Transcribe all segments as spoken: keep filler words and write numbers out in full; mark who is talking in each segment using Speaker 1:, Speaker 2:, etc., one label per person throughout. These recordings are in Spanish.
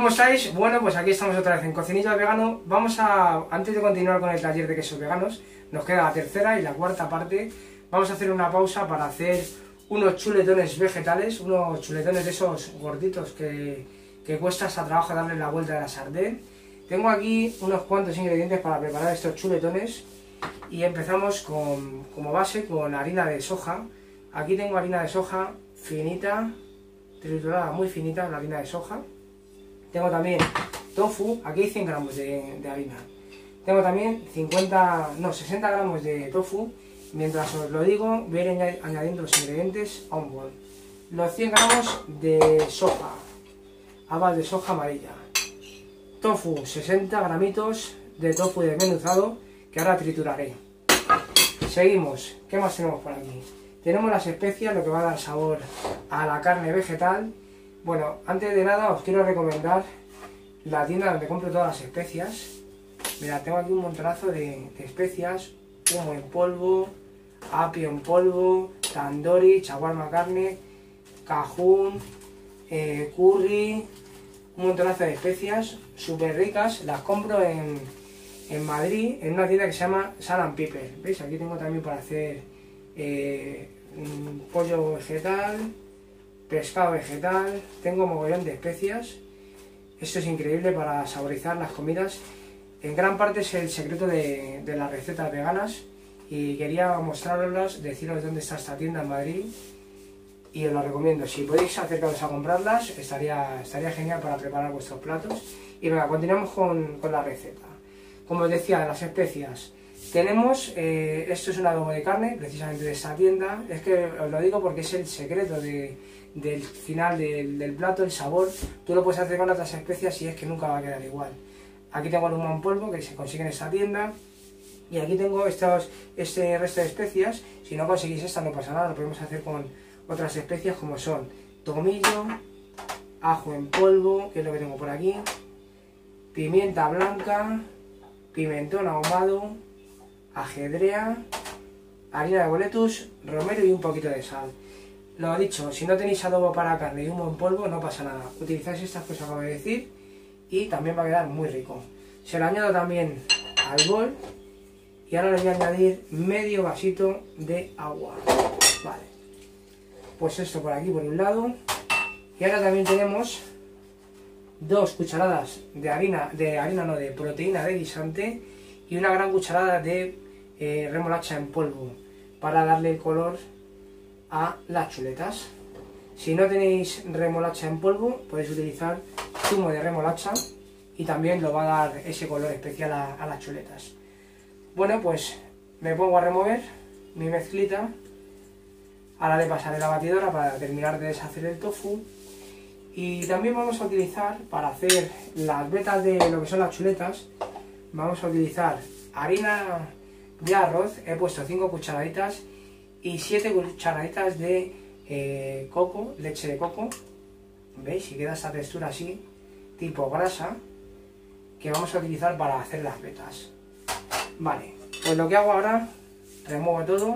Speaker 1: ¿Cómo estáis? Bueno, pues aquí estamos otra vez en Cocinilla Vegano. Vamos a, antes de continuar con el taller de quesos veganos, nos queda la tercera y la cuarta parte. Vamos a hacer una pausa para hacer unos chuletones vegetales, unos chuletones de esos gorditos que, que cuesta hasta trabajo darle la vuelta a la sartén. Tengo aquí unos cuantos ingredientes para preparar estos chuletones y empezamos con, como base con harina de soja. Aquí tengo harina de soja finita, triturada muy finita, la harina de soja. Tengo también tofu, aquí hay cien gramos de, de harina. Tengo también cincuenta, no, sesenta gramos de tofu. Mientras os lo digo, voy a ir añadiendo los ingredientes a un bol. Los cien gramos de soja, habas de soja amarilla. Tofu, sesenta gramitos de tofu desmenuzado, que ahora trituraré. Seguimos, ¿qué más tenemos por aquí? Tenemos las especias, lo que va a dar sabor a la carne vegetal. Bueno, antes de nada os quiero recomendar la tienda donde compro todas las especias. Mirad, tengo aquí un montonazo de, de especias, humo en polvo, apio en polvo, tandoori, shawarma carne, cajún, eh, curry, un montonazo de especias súper ricas. Las compro en, en Madrid, en una tienda que se llama Salt and Pepper. ¿Veis? Aquí tengo también para hacer eh, un pollo vegetal, pescado vegetal, tengo mogollón de especias. Esto es increíble para saborizar las comidas. En gran parte es el secreto de, de las recetas veganas y quería mostraroslas, deciros dónde está esta tienda en Madrid y os lo recomiendo. Si podéis acercaros a comprarlas, estaría, estaría genial para preparar vuestros platos. Y venga, continuamos con, con la receta. Como os decía, las especias. Tenemos, eh, esto es un adobo de carne, precisamente de esta tienda. Es que os lo digo porque es el secreto de, del final del, del plato, el sabor. Tú lo puedes hacer con otras especias y es que nunca va a quedar igual. Aquí tengo el humo en polvo que se consigue en esta tienda. Y aquí tengo estos, este resto de especias. Si no conseguís esta no pasa nada, lo podemos hacer con otras especias como son tomillo, ajo en polvo, que es lo que tengo por aquí, pimienta blanca, pimentón ahumado, ajedrea, harina de boletus, romero y un poquito de sal. Lo dicho, si no tenéis adobo para carne y humo en polvo no pasa nada, utilizáis estas que os acabo de decir y también va a quedar muy rico. Se lo añado también al bol y ahora le voy a añadir medio vasito de agua. Vale, pues esto por aquí por un lado. Y ahora también tenemos dos cucharadas de harina, de harina no, de proteína de guisante y una gran cucharada de eh, remolacha en polvo para darle el color a las chuletas. Si no tenéis remolacha en polvo, podéis utilizar zumo de remolacha y también lo va a dar ese color especial a, a las chuletas. Bueno, pues me pongo a remover mi mezclita. Ahora le pasaré la batidora para terminar de deshacer el tofu. Y también vamos a utilizar, para hacer las vetas de lo que son las chuletas, vamos a utilizar harina de arroz. He puesto cinco cucharaditas y siete cucharaditas de eh, coco, leche de coco. ¿Veis? Y queda esta textura así, tipo grasa, que vamos a utilizar para hacer las vetas. Vale, pues lo que hago ahora, remuevo todo.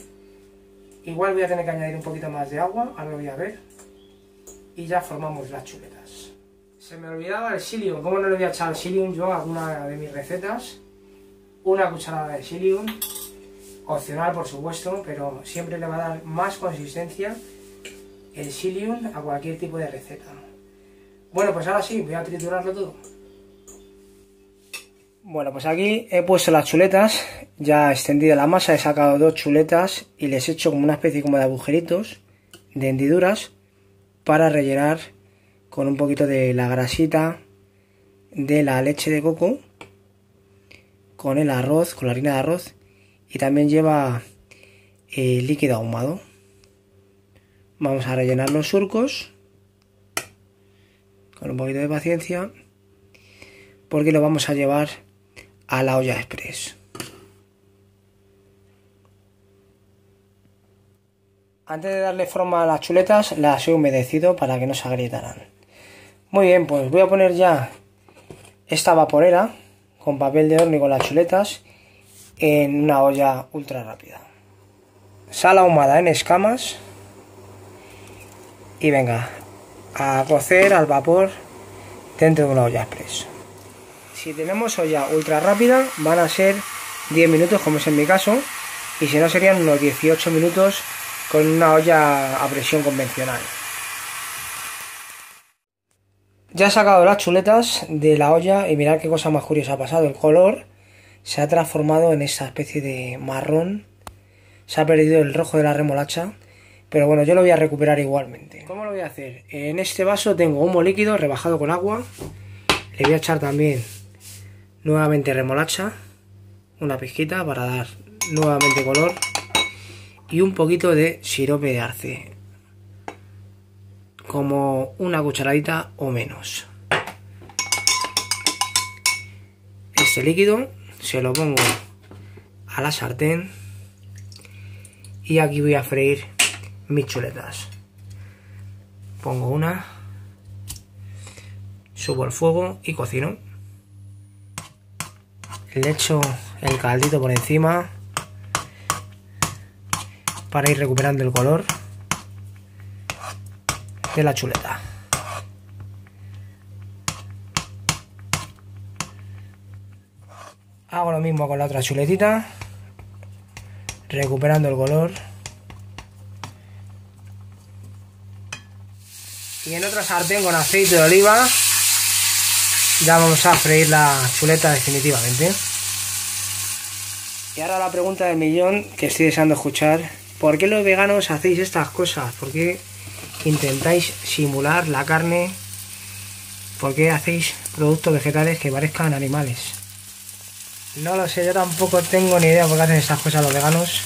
Speaker 1: Igual voy a tener que añadir un poquito más de agua, ahora lo voy a ver. Y ya formamos las chuletas. Se me olvidaba el psyllium. ¿Cómo no le voy a echar psyllium yo a alguna de mis recetas? Una cucharada de psyllium, opcional por supuesto, pero siempre le va a dar más consistencia el psyllium a cualquier tipo de receta. Bueno, pues ahora sí, voy a triturarlo todo. Bueno, pues aquí he puesto las chuletas, ya he extendido la masa, he sacado dos chuletas y les he hecho como una especie como de agujeritos, de hendiduras, para rellenar con un poquito de la grasita de la leche de coco, con el arroz, con la harina de arroz, y también lleva eh, líquido ahumado. Vamos a rellenar los surcos con un poquito de paciencia, porque lo vamos a llevar a la olla express. Antes de darle forma a las chuletas las he humedecido para que no se agrietaran. Muy bien, pues voy a poner ya esta vaporera con papel de horno y con las chuletas en una olla ultra rápida. Sal ahumada en escamas y venga, a cocer al vapor dentro de una olla express. Si tenemos olla ultra rápida van a ser diez minutos, como es en mi caso, y si no serían unos dieciocho minutos con una olla a presión convencional. Ya he sacado las chuletas de la olla y mirad qué cosa más curiosa ha pasado. El color se ha transformado en esa especie de marrón. Se ha perdido el rojo de la remolacha. Pero bueno, yo lo voy a recuperar igualmente. ¿Cómo lo voy a hacer? En este vaso tengo humo líquido rebajado con agua. Le voy a echar también nuevamente remolacha. Una pizquita para dar nuevamente color. Y un poquito de sirope de arce. Como una cucharadita o menos. Este líquido se lo pongo a la sartén y aquí voy a freír mis chuletas. Pongo una, subo el fuego y cocino. Le echo el caldito por encima para ir recuperando el color de la chuleta. Hago lo mismo con la otra chuletita, recuperando el color. Y en otra sartén con aceite de oliva ya vamos a freír la chuleta definitivamente. Y ahora la pregunta del millón que estoy deseando escuchar: ¿por qué los veganos hacéis estas cosas? ¿Por qué intentáis simular la carne? ¿Por qué hacéis productos vegetales que parezcan animales? No lo sé, yo tampoco tengo ni idea por qué hacen estas cosas los veganos.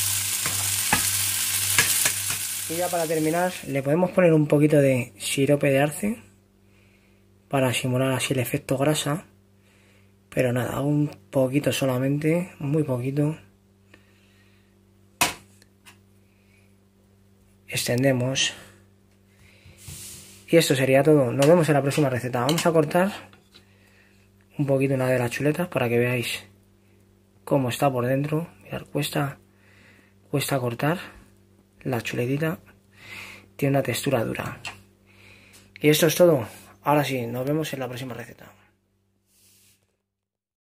Speaker 1: Y ya para terminar, le podemos poner un poquito de sirope de arce para simular así el efecto grasa. Pero nada, un poquito solamente, muy poquito. Extendemos. Y esto sería todo. Nos vemos en la próxima receta. Vamos a cortar un poquito una de las chuletas para que veáis cómo está por dentro. Mirad, cuesta, cuesta cortar la chuletita. Tiene una textura dura. Y esto es todo. Ahora sí, nos vemos en la próxima receta.